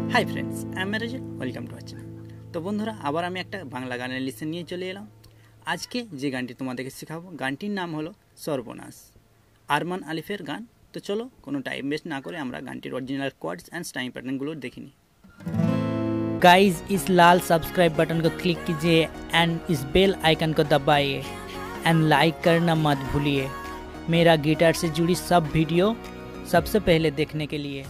High friends, I am Meraj, welcome to our channel. তো বন্ধুরা, আবার আমি একটা বাংলা গানের লিসেন নিয়ে চলে এলাম। আজকে যে গানটি তোমাদেরকে শেখাবো, গানটির নাম হলো সর্বনাশ, আরমান আলিফের গান। তো চলো কোনো টাইম वेस्ट ना করে আমরা গানটির অরিজিনাল কোয়ার্ডস এন্ড স্টাইম पैटर्नগুলো দেখে নিই। गाइस इस लाल सब्सक्राइब बटन को क्लिक कीजिए एंड इस बेल आइकन को दबाइए एंड लाइक करना मत भूलिए मेरा गिटार से जुड़ी सब वीडियो सबसे पहले देखने के लिए।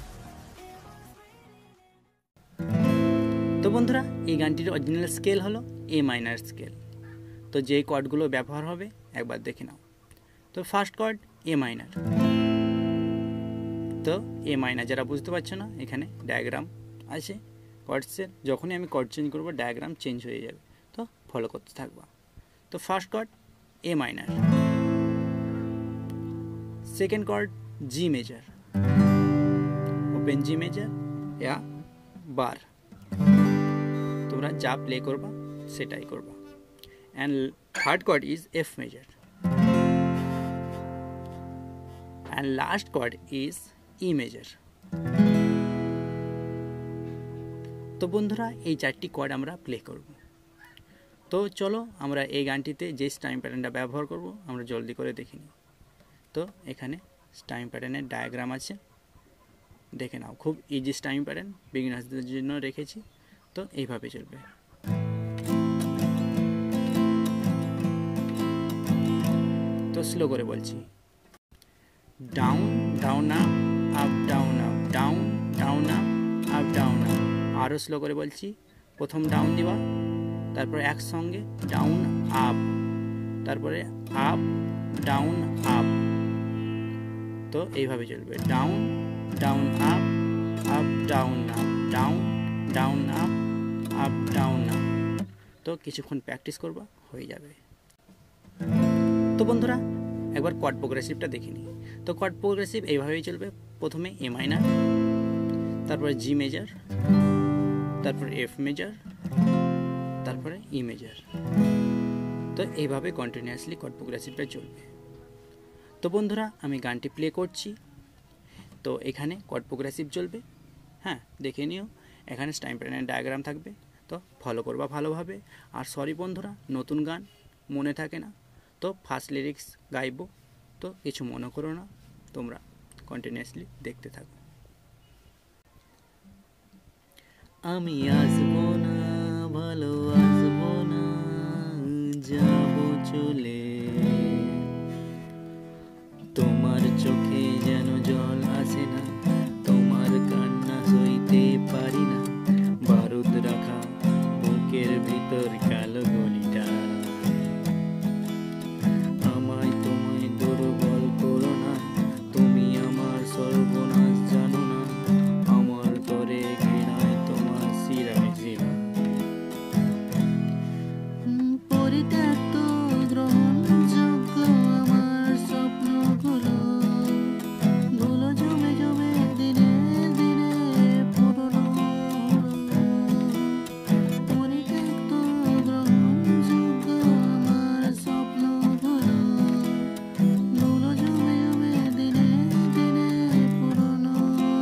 তো বন্ধুরা, এই গানটির অরিজিনাল স্কেল হলো এ মাইনার স্কেল। তো যে কর্ডগুলো ব্যবহার হবে একবার দেখে নাও। তো ফার্স্ট কর্ড এ মাইনার। তো এ মাইনার যারা বুঝতে পারছো না, এখানে ডায়াগ্রাম আছে কর্ডসের। যখনই আমি কর্ড চেঞ্জ করবো ডায়াগ্রাম চেঞ্জ হয়ে যাবে, তো ফলো করতে থাকবা। তো first chord A minor, second chord G major, open G major या বার, তোমরা যা প্লে করবা সেটাই করবা। And third chord is F major and last chord is E major. তো বন্ধুরা, এই চারটি কর্ড আমরা প্লে করব। তো চলো আমরা এই গানটিতে যে স্টাইম প্যাটার্নটা ব্যবহার করব আমরা জলদি করে দেখে নিই। তো এখানে স্টাইম প্যাটার্নের ডায়াগ্রাম আছে, দেখে নাও। খুব ইজি স্টাইম প্যাটার্ন, বিগিনার্সদের জন্য রেখেছি। তো এইভাবে চলবে। তো স্লো করে বলছি, down down up up down up down down up up down up. আরও স্লো করে বলছি, প্রথম ডাউন দিবা, তারপরে একসঙ্গে ডাউন আপ, তারপরে আপ ডাউন আপ। তো এইভাবে চলবে, down down up up down up down down up up down up. তো কিছুক্ষণ প্র্যাকটিস করবা, হয়ে যাবে। তো বন্ধুরা, একবার কর্ড প্রোগ্রেসিভটা দেখে নিই। তো কর্ড প্রোগ্রেসিভ এইভাবেই চলবে। প্রথমে এ মাইনার, তারপরে জি মেজর, তারপরে এফ মেজর, তারপরে ই মেজর। তো এইভাবে কন্টিনিউয়াসলি কর্ড প্রোগ্রেসিভটা চলবে। তো বন্ধুরা, আমি গানটি প্লে করছি। তো এখানে কর্ড প্রোগ্রেসিভ চলবে, হ্যাঁ দেখে নিও। এখানে স্টাইম প্যাটার্নের ডায়াগ্রাম থাকবে, তো ফলো করবা ভালোভাবে। আর সরি বন্ধুরা, নতুন গান মনে থাকে না, তো ফার্স্ট লিরিক্স গাইবো, তো কিছু মনে করো না, তোমরা কন্টিনিউয়াসলি দেখতে থাকো। আমি আসবো না, ভালো আসবো না, যাবো চলে, তোমার চোখে যেন জল আসে না, তোমার কান্না সইতে পারি না, বারুদ রাখা বুকের ভিতর কালো গলিটা, আমায় তুমি দুর্বল করো না, তুমি আমার সর্বনাশ জানো না, আমার তরে ঘৃণায় তোমার শিরায় শিরা, পরিত্যক্ত গ্রহণযোগ্য আমার স্বপ্নগুলো, ধুলো জমে জমে দিনে দিনে পুরনো, পরিত্যক্ত গ্রহণযোগ্য আমার স্বপ্নগুলো, ধুলো জমে জমে দিনে দিনে পুরনো।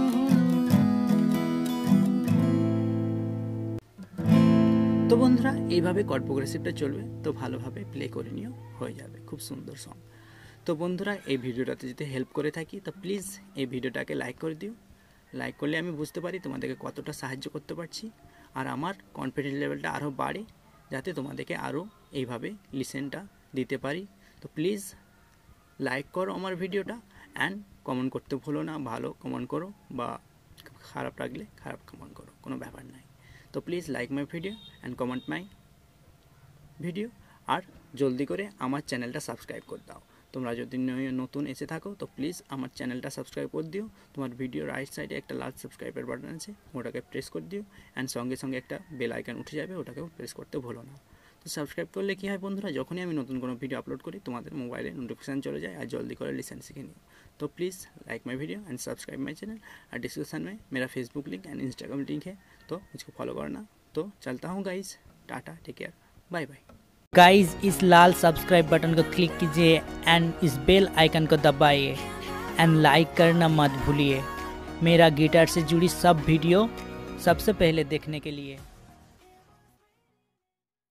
তো বন্ধুরা, এইভাবে কর্ড প্রোগ্রেসিভটা চলবে। তো ভালোভাবে প্লে করে নিও, হয়ে যাবে। খুব সুন্দর সং। তো বন্ধুরা, এই ভিডিওটাতে যদি হেল্প করে থাকি তো প্লিজ এই ভিডিওটাকে লাইক করে দিও। লাইক করলে আমি বুঝতে পারি তোমাদেরকে কতটা সাহায্য করতে পারছি, আর আমার কনফিডেন্স লেভেলটা আরও বাড়ে, যাতে তোমাদেরকে আরও এইভাবে লিসেনটা দিতে পারি। তো প্লিজ লাইক করো আমার ভিডিওটা, অ্যান্ড কমেন্ট করতে ভুলো না। ভালো কমেন্ট করো, বা খারাপ লাগলে খারাপ কমেন্ট করো, কোনো ব্যাপার নাই। তো please like my video and comment my video, আর জলদি করে আমার চ্যানেলটা সাবস্ক্রাইব করে দাও। তোমরা যদি নতুন এসে থাকো তো প্লিজ আমার চ্যানেলটা সাবস্ক্রাইব করে দিও। তোমার ভিডিও রাইট সাইডে একটা লাল সাবস্ক্রাইবের বাটন আছে, ওটাকে প্রেস করে দিও, অ্যান্ড সঙ্গে সঙ্গে একটা বেল আইকন উঠে যাবে, ওটাকেও প্রেস করতে ভুলো না। তো সাবস্ক্রাইব করলে কী হয় বন্ধুরা, যখনই আমি নতুন কোনো ভিডিও আপলোড করি তোমাদের মোবাইলে নোটিফিকেশান চলে যায়, আর জলদি করে লিসেন सीखे নিও। तो please like my video and subscribe my channel. और डिस्क्रिप्शन में मेरा Facebook link and Instagram link है, तो मुझको फॉलो करना। तो चलता हूँ guys, tata, take care, bye bye. Guys इस लाल सब्सक्राइब बटन को क्लिक कीजिए एंड इस बेल आइकन को दबाइए एंड लाइक करना मत भूलिए मेरा गिटार से जुड़ी सब वीडियो सबसे पहले देखने के लिए।